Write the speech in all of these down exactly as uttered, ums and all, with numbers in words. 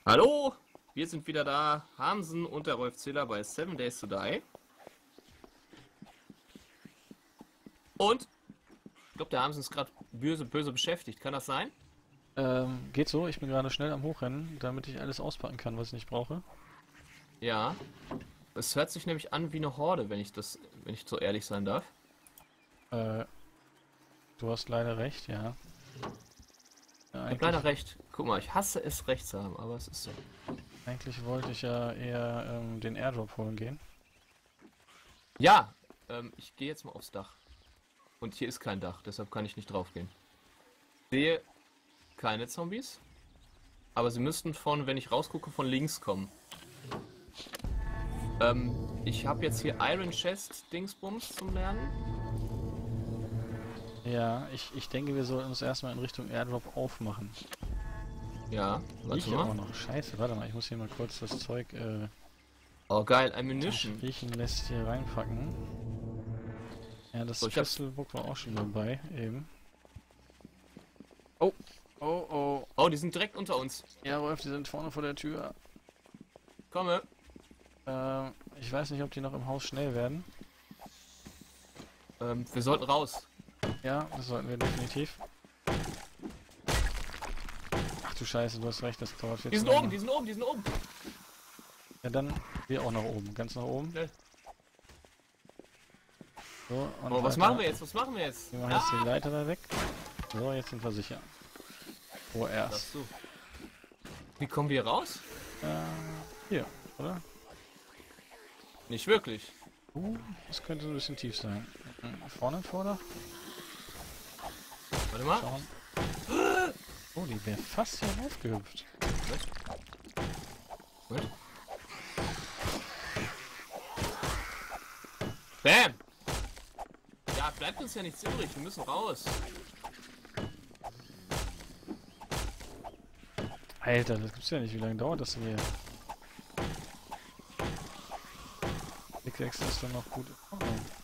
Hallo, wir sind wieder da, Hamsen und der Rolf Ziller bei Seven Days to Die. Und ich glaube, der Hamsen ist gerade böse, böse beschäftigt. Kann das sein? Ähm, geht so. Ich bin gerade schnell am Hochrennen, damit ich alles auspacken kann, was ich nicht brauche. Ja. Es hört sich nämlich an wie eine Horde, wenn ich das, wenn ich so ehrlich sein darf. Äh, du hast leider recht, ja. ja Ich hab leider recht. Guck mal, ich hasse es, recht zu haben, aber es ist so. eigentlich wollte ich ja eher ähm, den Airdrop holen gehen. Ja, ähm, ich gehe jetzt mal aufs Dach. Und hier ist kein Dach, deshalb kann ich nicht draufgehen. Ich sehe keine Zombies. Aber sie müssten von, wenn ich rausgucke, von links kommen. Ähm, ich habe jetzt hier Iron Chest Dingsbums zum Lernen. Ja, ich, ich denke, wir sollten uns erstmal in Richtung Airdrop aufmachen. Ja, warte Rieche auch mal. noch. Scheiße, warte mal, ich muss hier mal kurz das Zeug äh, Oh geil, das Ammunition. riechen lässt hier reinpacken. Ja, das So, ich hab- Pistol Book war auch schon dabei, eben. Oh, oh, oh. Oh, die sind direkt unter uns. Ja, Rolf, die sind vorne vor der Tür. Komme. Ähm, ich weiß nicht, ob die noch im Haus schnell werden. Ähm, wir sollten raus. Ja, das sollten wir definitiv. Ach du Scheiße, du hast recht, das dauert jetzt Die sind länger. oben, die sind oben, die sind oben. Ja, dann wir auch nach oben, ganz nach oben. Schnell. So, und Oh, was weiter. machen wir jetzt? Was machen wir jetzt? Wir machen jetzt die Leiter da weg. So, jetzt sind wir sicher. Ach Vorerst. so. Wie kommen wir raus? Äh, hier, oder? Nicht wirklich. Uh, das könnte ein bisschen tief sein. Mhm. Vorne im Vordach? Warte mal. Schauen. Oh, die wäre fast hier raufgehüpft. Gut. Bam! Ja, bleibt uns ja nichts übrig. Wir müssen raus. Alter, das gibt's ja nicht. Wie lange dauert das denn hier? Pickaxe ist doch noch gut. Oh,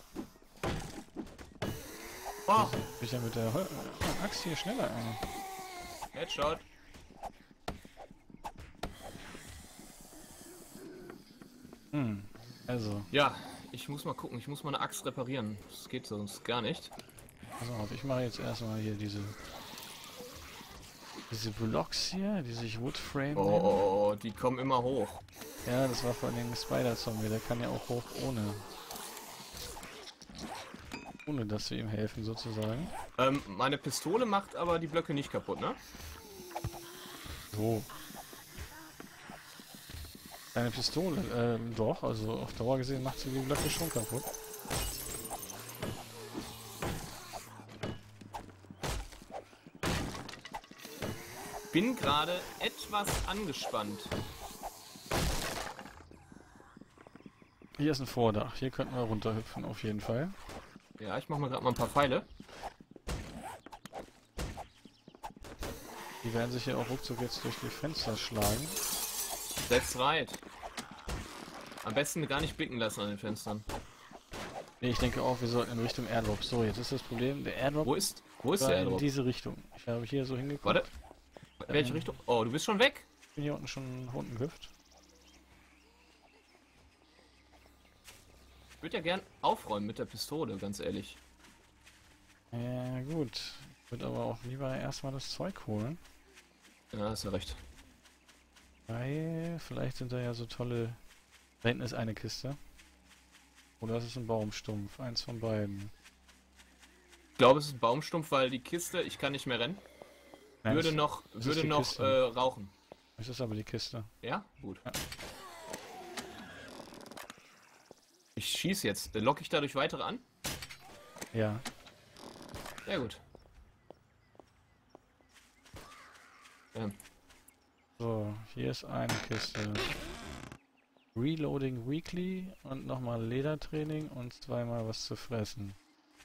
Oh, bin ich ja mit der Hol äh, Axt hier schneller. Äh. Headshot. Hm, also, Ja, ich muss mal gucken. Ich muss mal eine Axt reparieren. Das geht sonst gar nicht. pass auf, ich mache jetzt erstmal hier diese diese Blocks hier, die sich Woodframe Oh, nennen. oh, oh, die kommen immer hoch. Ja, das war vor allem ein Spider-Zombie, der kann ja auch hoch ohne. Ohne dass wir ihm helfen, sozusagen. Ähm, meine Pistole macht aber die Blöcke nicht kaputt, ne? So. Deine Pistole, ähm, doch, also auf Dauer gesehen macht sie die Blöcke schon kaputt. Bin gerade etwas angespannt. Hier ist ein Vordach, hier könnten wir runterhüpfen, auf jeden Fall. Ja, ich mache mal gerade mal ein paar Pfeile. Die werden sich ja auch ruckzuck jetzt durch die Fenster schlagen. That's right. Am besten gar nicht blicken lassen an den Fenstern. Nee, ich denke auch, wir sollten in Richtung Airdrop. So, jetzt ist das Problem, der Airdrop Wo ist, wo ist war der in Airdrop? diese Richtung. Ich habe hier so hingeguckt. Warte. Welche Ähm. Richtung? Oh, du bist schon weg? Ich bin hier unten schon nach unten gehüpft. Ich würde ja gern aufräumen mit der Pistole, ganz ehrlich. Ja, gut. Ich würde aber auch lieber erstmal das Zeug holen. Ja, hast ja recht. Weil vielleicht sind da ja so tolle... Da hinten ist eine Kiste. Oder es ist ein Baumstumpf. Eins von beiden. Ich glaube, es ist ein Baumstumpf, weil die Kiste, ich kann nicht mehr rennen, Nein, würde es- noch, es ist würde die noch Kiste. äh, rauchen. Es ist aber die Kiste. Ja? Gut. Ja. Ich schieße jetzt. Dann locke ich dadurch weitere an? Ja. Ja, gut. Ähm, So, hier ist eine Kiste. Reloading Weekly und nochmal Ledertraining und zweimal was zu fressen.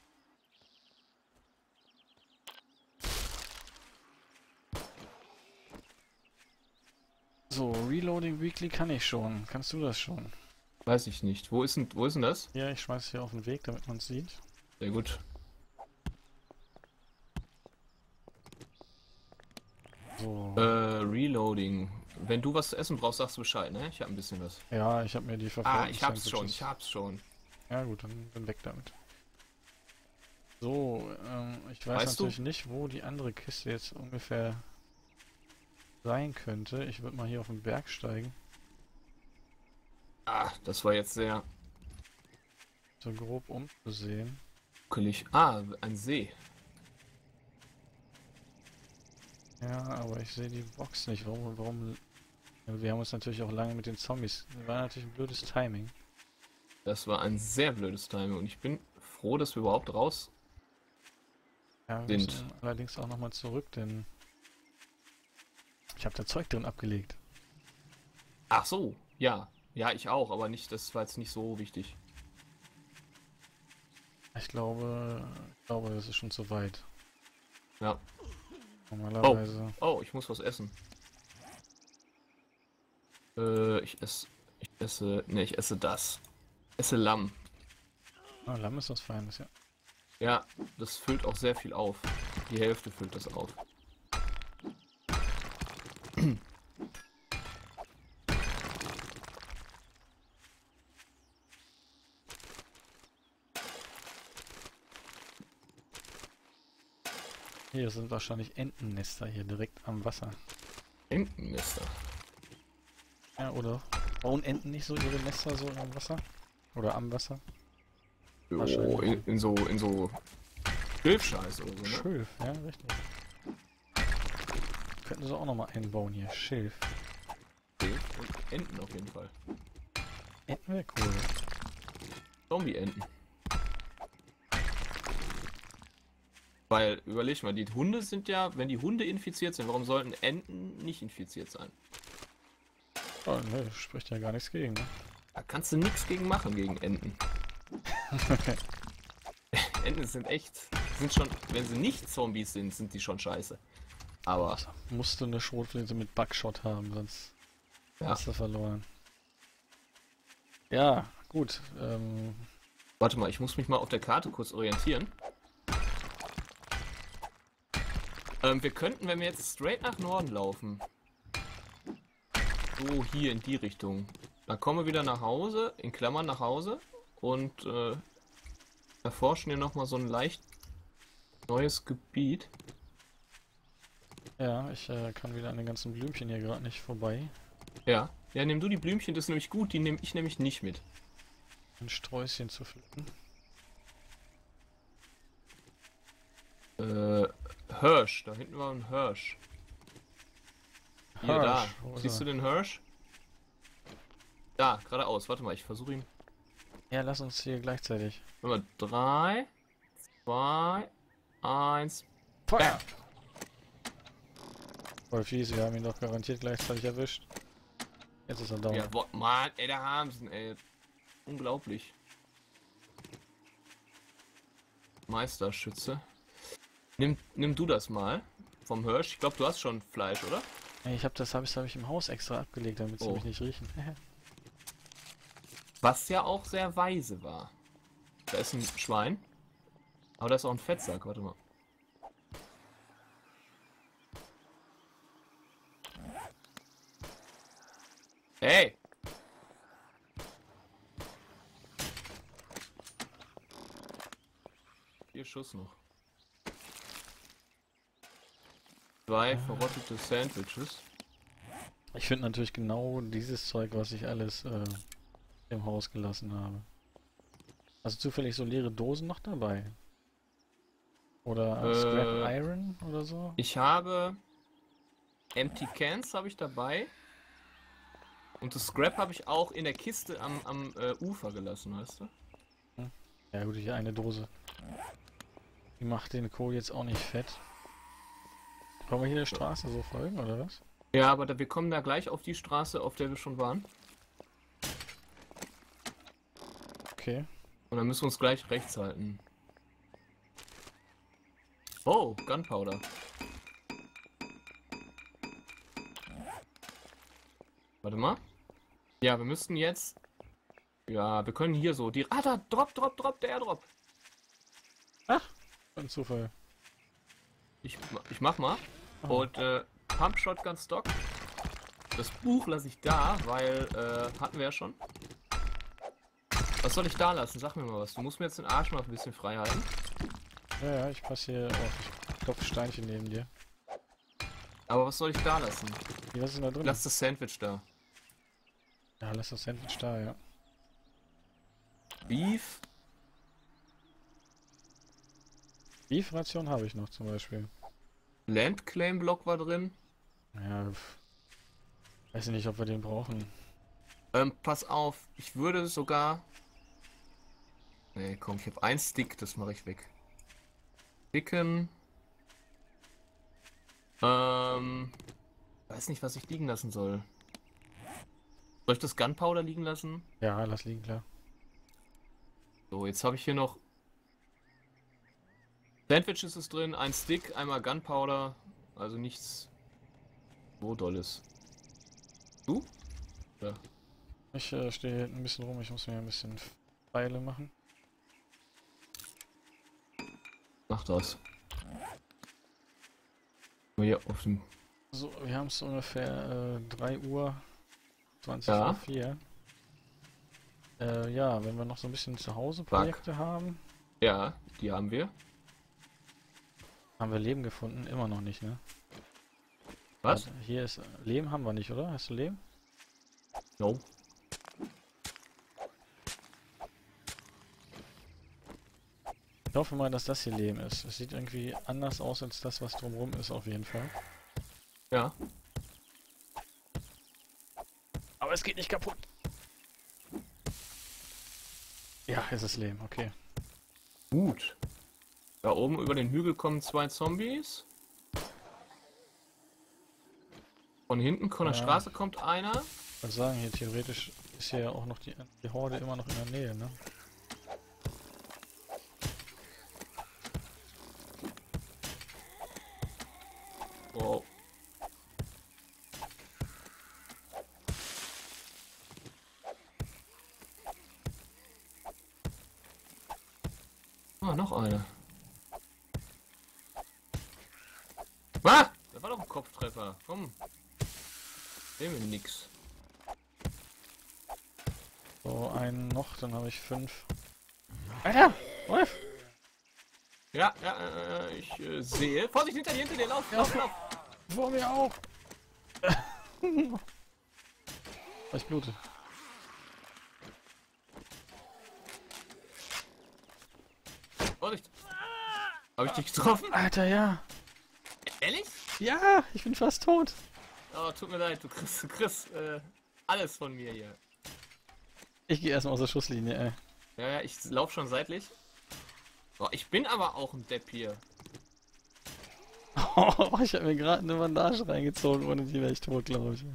So, Reloading Weekly kann ich schon. Kannst du das schon? weiß ich nicht. Wo ist denn, wo ist denn das? Ja, ich schmeiß hier auf den Weg, damit man es sieht. Sehr gut. So. Äh, Reloading. Wenn du was zu essen brauchst, sagst du Bescheid, ne? Ich habe ein bisschen was. Ja, ich habe mir die Ah, verfolgten ich hab's schon, Sandwiches- ich hab's schon. Ja gut, dann, dann weg damit. So, ähm, ich weiß Weißt du- natürlich nicht, wo die andere Kiste jetzt ungefähr sein könnte. Ich würde mal hier auf den Berg steigen, Ah, das war jetzt sehr so grob umzusehen. muckelig. Ah, ein See. Ja, aber ich sehe die Box nicht. Warum, warum? Ja, wir haben uns natürlich auch lange mit den Zombies. Das war natürlich ein blödes Timing. Das war ein sehr blödes Timing und ich bin froh, dass wir überhaupt raus. Ja, wir Sind. müssen allerdings auch nochmal zurück, denn ich habe da Zeug drin abgelegt. Ach so, ja. Ja, ich auch, aber nicht, das war jetzt nicht so wichtig. Ich glaube, ich glaube, das ist schon zu weit. Ja. Normalerweise. Oh, ich muss was essen. Äh, ich esse. Ich esse. Ne, ich esse das. Esse Lamm. Ah, Lamm ist was Feines, ja. Ja, das füllt auch sehr viel auf. Die Hälfte füllt das auf. Hier sind wahrscheinlich Entennester hier direkt am Wasser. Entennester. Ja, oder? Bauen Enten nicht so ihre Nester so am Wasser? Oder am Wasser? Jo, Wahrscheinlich. in, in so, in so Schilfscheiß oder so, ne? Schilf, ja, richtig. Könnten sie auch nochmal einbauen hier. Schilf. Schilf und Enten auf jeden Fall. Enten wäre cool. Zombie-Enten. Weil, überleg mal, die Hunde sind ja, wenn die Hunde infiziert sind, warum sollten Enten nicht infiziert sein? Oh, ne, spricht ja gar nichts gegen, ne? Da kannst du nichts gegen machen, gegen Enten. Enten sind echt, sind schon, wenn sie nicht Zombies sind, sind die schon scheiße. Aber, Musst du eine Schrotflinte mit Buckshot haben, sonst ja. hast du verloren. Ja, gut. Ähm, Warte mal, ich muss mich mal auf der Karte kurz orientieren. Ähm, wir könnten, wenn wir jetzt straight nach Norden laufen. So, hier in die Richtung. Dann kommen wir wieder nach Hause, in Klammern nach Hause. Und äh, erforschen hier nochmal so ein leicht neues Gebiet. ja, ich äh, kann wieder an den ganzen Blümchen hier gerade nicht vorbei. Ja. Ja, nimm du die Blümchen, das ist nämlich gut, die nehme ich nämlich nicht mit. Ein Sträußchen zu pflücken. Äh, Hirsch, da hinten war ein Hirsch. Hier, da. Hirsch, wo ist Siehst du er? den Hirsch? Da, geradeaus. Warte mal, ich versuche ihn. Ja, lass uns hier gleichzeitig. Warte mal, drei, zwei, eins. Feuer! Voll fies, wir haben ihn doch garantiert gleichzeitig erwischt. Jetzt ist er down. Ja, wo, Mann, ey, der Hamsen, ey. Unglaublich. Meisterschütze. Nimm, nimm du das mal vom Hirsch. Ich glaube, du hast schon Fleisch, oder? Ey, ich hab das habe ich, hab ich im Haus extra abgelegt, damit sie Oh. mich nicht riechen. Was ja auch sehr weise war. Da ist ein Schwein. Aber da ist auch ein Fettsack, warte mal. Hey! Vier Schuss noch. Zwei verrottete Sandwiches. Ich finde natürlich genau dieses Zeug, was ich alles äh, im Haus gelassen habe. Also zufällig so leere Dosen noch dabei? Oder Äh, Scrap Iron oder so? Ich habe Empty Cans habe ich dabei. Und das Scrap habe ich auch in der Kiste am, am äh, Ufer gelassen, weißt du? Ja gut, hier eine Dose. Die macht den Kohl jetzt auch nicht fett. Wollen wir hier der Straße so folgen, oder was? Ja, aber da, wir kommen da gleich auf die Straße, auf der wir schon waren. Okay. Und dann müssen wir uns gleich rechts halten. Oh, Gunpowder. Warte mal. Ja, wir müssten jetzt... Ja, wir können hier so... Die, ah, da, drop, drop, drop, der Airdrop. Ach, ein Zufall. Ich, ich mach mal. Oh. Und, äh... Pump Shotgun Stock. Das Buch lasse ich da, weil, äh, hatten wir ja schon. Was soll ich da lassen? Sag mir mal was. Du musst mir jetzt den Arsch mal ein bisschen frei halten. Ja, ja, ich passe hier auf. Ich klopfe Steinchen neben dir. Aber was soll ich da lassen? Wie, was ist denn da drin? Lass das Sandwich da. Ja, lass das Sandwich da, ja. Beef. Beef-Ration habe ich noch zum Beispiel. Land Claim Block war drin. Ja, pff. Weiß nicht, ob wir den brauchen. Ähm, pass auf. Ich würde sogar... Nee, komm, ich habe ein Stick, das mache ich weg. Sticken. Ähm... Weiß nicht, was ich liegen lassen soll. Soll ich das Gunpowder liegen lassen? Ja, lass liegen, klar. So, jetzt habe ich hier noch Sandwiches ist drin, ein Stick, einmal Gunpowder, also nichts so Dolles. Du? Ja. Ich äh, stehe hier hinten ein bisschen rum, ich muss mir ein bisschen Pfeile machen. Mach das. Hier auf dem... So, wir haben es ungefähr äh, drei Uhr zwanzig Ja. vor vier. Äh, ja, wenn wir noch so ein bisschen zu Hause Projekte haben. Ja, die haben wir. Haben wir Leben gefunden? Immer noch nicht, ne? Was? Warte, hier ist... Lehm haben wir nicht, oder? Hast du Lehm? No. Ich hoffe mal, dass das hier Lehm ist. Es sieht irgendwie anders aus als das, was drumherum ist, auf jeden Fall. Ja. Aber es geht nicht kaputt. Ja, es ist Lehm, okay. Gut. Da oben über den Hügel kommen zwei Zombies. Von hinten von der Ja. Straße kommt einer. Ich wollte sagen, hier theoretisch ist hier ja auch noch die, die Horde immer noch in der Nähe, ne? Wow. Ah, noch eine. Ah! Das war doch ein Kopftreffer. Komm. Sehen wir nix. So, einen noch, dann habe ich fünf. Alter! Wolf! Ja, ja, äh, ich äh, sehe. Vorsicht hinter dir, hinter dir, lauf, lauf, lauf. Vor mir auch! Ich blute. Vorsicht. Habe ich dich getroffen? Alter, ja! Ehrlich? Ja! Ich bin fast tot! Oh, tut mir leid, du kriegst, du kriegst äh, alles von mir hier. Ich gehe erstmal aus der Schusslinie, ey. Ja, ja, ich lauf schon seitlich. Oh, ich bin aber auch ein Depp hier. Oh, ich habe mir gerade eine Bandage reingezogen, ohne die wäre ich tot, glaube ich.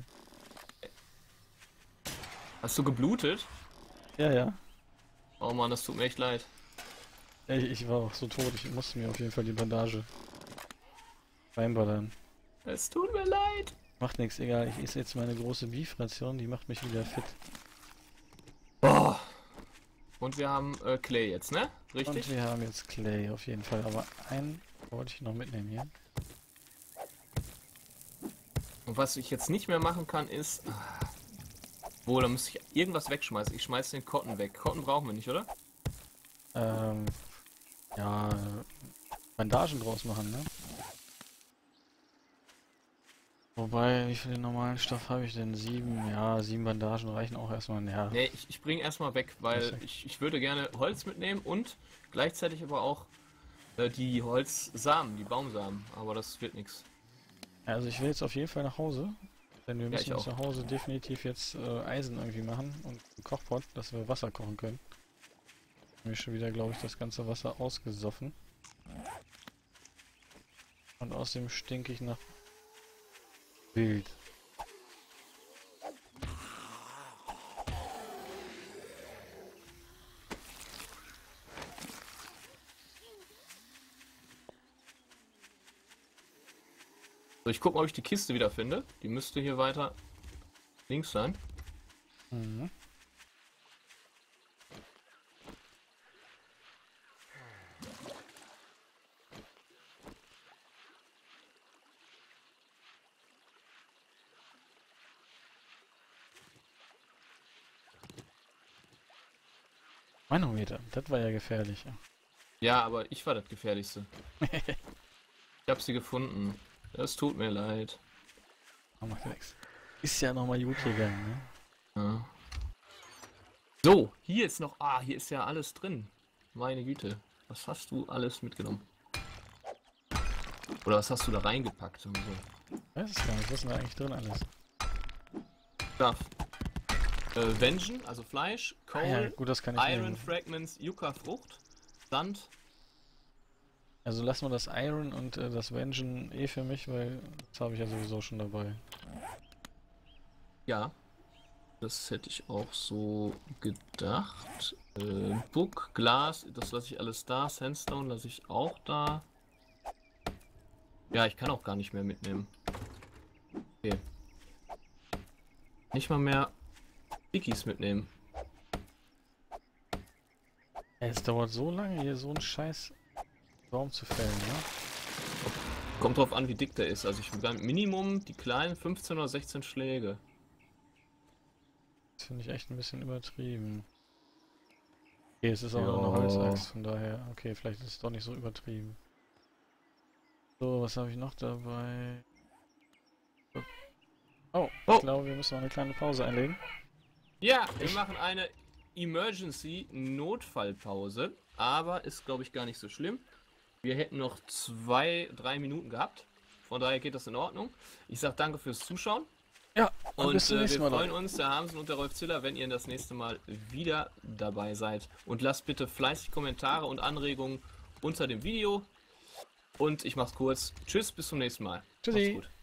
Hast du geblutet? Ja, ja. Oh Mann, das tut mir echt leid. Ich, ich war auch so tot, ich musste mir auf jeden Fall die Bandage reinballern. Es tut mir leid. Macht nichts, egal. Ich esse jetzt meine große Beef-Ration, die macht mich wieder fit. Oh. Und wir haben äh, Clay jetzt, ne? Richtig? Und wir haben jetzt Clay auf jeden Fall, aber einen wollte ich noch mitnehmen hier. Und was ich jetzt nicht mehr machen kann, ist... Ah, wo, da muss ich irgendwas wegschmeißen. Ich schmeiß den Cotton weg. Cotton brauchen wir nicht, oder? Ähm, ja, Bandagen draus machen, ne? Wobei, wie viel normalen Stoff habe ich denn? Sieben? Ja, sieben Bandagen reichen auch erstmal. Ja, Ne, ich, ich bringe erstmal weg, weil Perfekt. ich, ich würde gerne Holz mitnehmen und gleichzeitig aber auch äh, die Holzsamen, die Baumsamen. Aber das wird nichts. also ich will jetzt auf jeden Fall nach Hause. Denn wir Ja, müssen ich uns auch. nach Hause definitiv jetzt äh, Eisen irgendwie machen und einen Kochpot, dass wir Wasser kochen können. Mir schon wieder, glaube ich, das ganze Wasser ausgesoffen. Und außerdem stinke ich nach Wild. So, ich gucke mal, ob ich die Kiste wieder finde. Die müsste hier weiter links sein. Mhm. Manometer, das war ja gefährlich. Ja, aber ich war das Gefährlichste. Ich hab sie gefunden. Das tut mir leid. Oh, macht nichts. Ist ja nochmal gut gegangen, ne? Ja. So, hier ist noch... Ah, hier ist ja alles drin. Meine Güte. Was hast du alles mitgenommen? Oder was hast du da reingepackt und so? Weiß es gar nicht, was ist denn da eigentlich drin alles? Stuff. Äh, Vengeance, also Fleisch, Coal, Ah ja, gut, das kann ich Iron nehmen. Fragments, Yucca Frucht, Sand. Also lassen wir das Iron und äh, das Vengeance eh für mich, weil das habe ich ja sowieso schon dabei. Ja, das hätte ich auch so gedacht. Äh, Book, Glas, das lasse ich alles da. Sandstone lasse ich auch da. Ja, ich kann auch gar nicht mehr mitnehmen. Okay. Nicht mal mehr Stickies mitnehmen. Ey, es dauert so lange, hier so einen scheiß Baum zu fällen, ne? Kommt drauf an, wie dick der ist. Also ich begann Minimum die kleinen fünfzehn oder sechzehn Schläge. Das finde ich echt ein bisschen übertrieben. Okay, es ist auch Ja. nur eine Holzaxt, von daher, okay, vielleicht ist es doch nicht so übertrieben. So, was habe ich noch dabei? Oh, Oh. ich glaube, wir müssen noch eine kleine Pause einlegen. Ja, wir machen eine Emergency Notfallpause, aber ist glaube ich gar nicht so schlimm. Wir hätten noch zwei, drei Minuten gehabt, von daher geht das in Ordnung. Ich sage danke fürs Zuschauen Ja, und bis zum äh, wir nächsten Mal. freuen uns, der Hamsen und der Rolf Ziller, wenn ihr das nächste Mal wieder dabei seid. Und lasst bitte fleißig Kommentare und Anregungen unter dem Video. Und ich mach's kurz. Tschüss, bis zum nächsten Mal. Tschüssi. Macht's gut.